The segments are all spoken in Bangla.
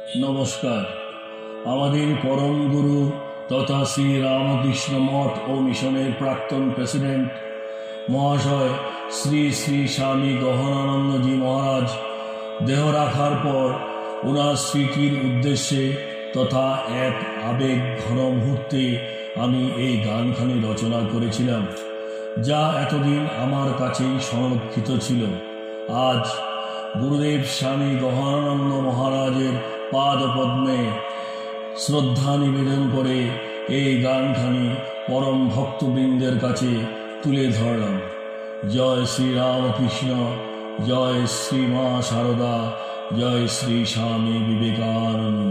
নমস্কার। আমাদের পরম গুরু তথা শ্রী রামকৃষ্ণ মঠ ও মিশনের প্রাক্তন প্রেসিডেন্ট মহাশয় শ্রী শ্রী স্বামী গহনানন্দজি মহারাজ দেহ রাখার পর ওনার স্মৃতির উদ্দেশ্যে তথা এক আবেগ ঘন মুহূর্তে আমি এই গানখানি রচনা করেছিলাম, যা এতদিন আমার কাছেই সংরক্ষিত ছিল। আজ গুরুদেব স্বামী গহনানন্দ মহারাজের পাদপদ্মে শ্রদ্ধা নিবেদন করে এই গানখানি পরম ভক্তবৃন্দের কাছে তুলে ধরলাম। জয় শ্রী রামকৃষ্ণ, জয় শ্রী মা শারদা, জয় শ্রী স্বামী বিবেকানন্দ।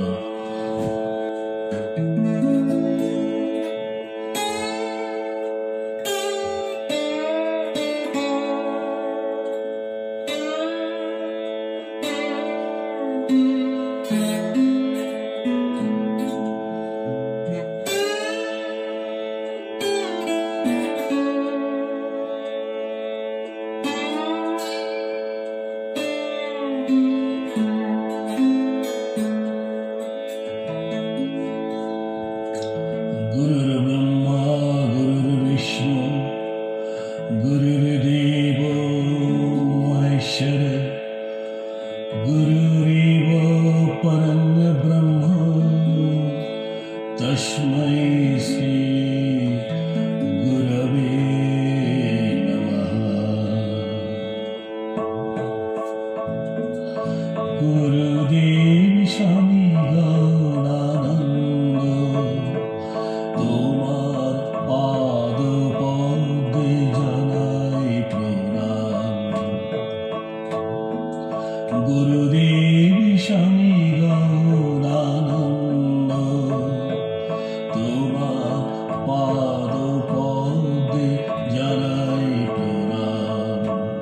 गुरुर्ब्रह्मा गुरुर्विष्णु गुरुर्देव महेश्वर गुरुरेव परं ब्रह्म तस्मै श्री गुरवे नमः। गुरुदेव स्वामी गहनानंद তোমার পাদ পদ্মে জানাই প্রণাম। গুরুদেব স্বামী গহনানন্দ তোমার পাদ পদ্মে জানাই প্রণাম।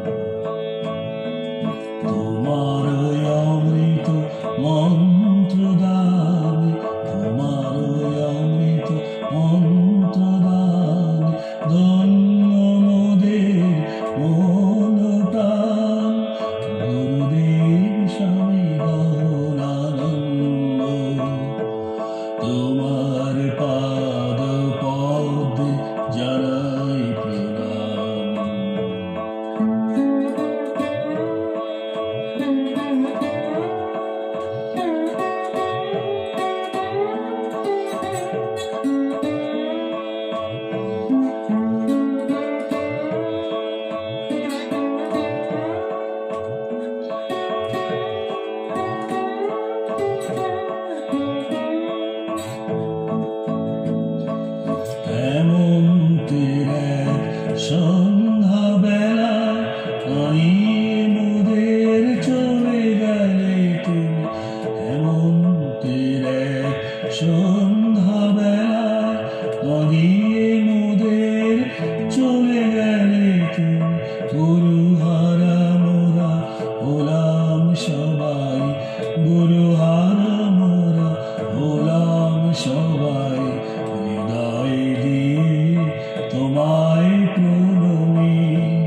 তোমার অমৃত মন্ত্র দানে, তোমার অমৃত মন্ত্র দানে ধন্য মোদের মন প্রাণ। গুরুদেব স্বামী গহনানন্দ তোমার পাদ পদ্মে জানাই প্রণাম। হেমন্তের এক সন্ধ্যা বেলা আইয়ে মোদের চলে গেলে তুমি। হেমন্তের এক সন্ধ্যা বেলা আইয়ে মোদের চলে গেলে তুমি। গুরুহারা মোরা হলাম সবাই, গুরুহারা মোরা হলাম সবাই। হৃদয় দিয়ে তোমায় প্রণমী,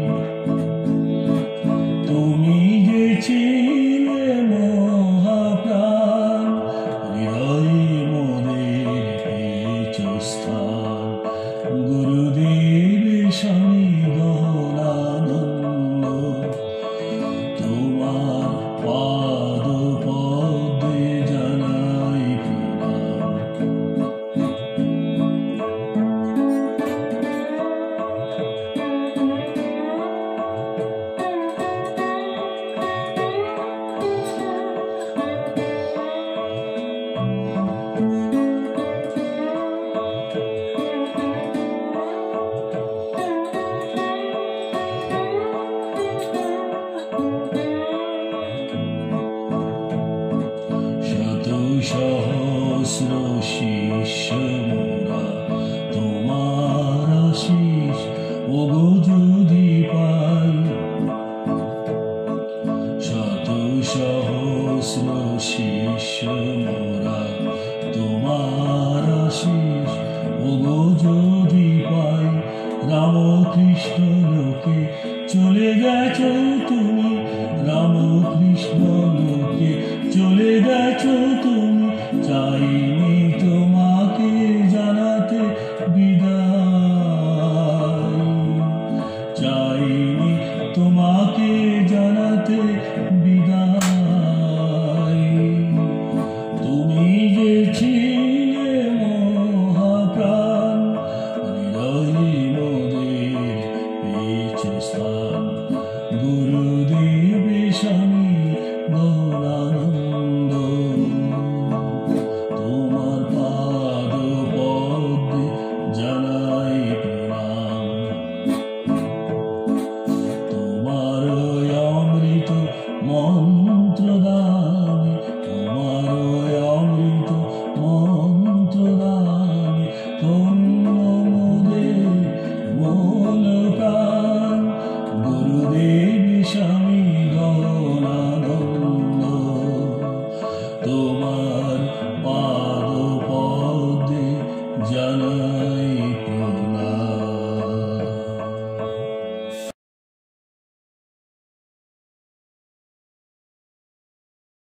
তুমি যে ছিলে মহাপ্রাণ। হৃদয় মোদের পেয়েছ স্থান। গুরুদেব স্বামী গহনানন্দ তোমার পাদ পদ্মে জানাই প্রণাম। সহস্র শিষ্য মোরা তোমার আশিস ওগো যদি পাই। শত সহস্র শিষ্য মোরা তোমার আশিস ওগো